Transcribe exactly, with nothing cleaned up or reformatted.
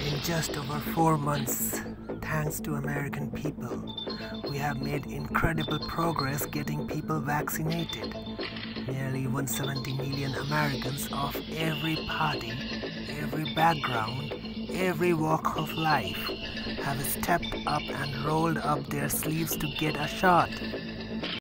In just over four months, thanks to American people, we have made incredible progress getting people vaccinated. Nearly one hundred seventy million Americans of every party, every background, every walk of life have stepped up and rolled up their sleeves to get a shot.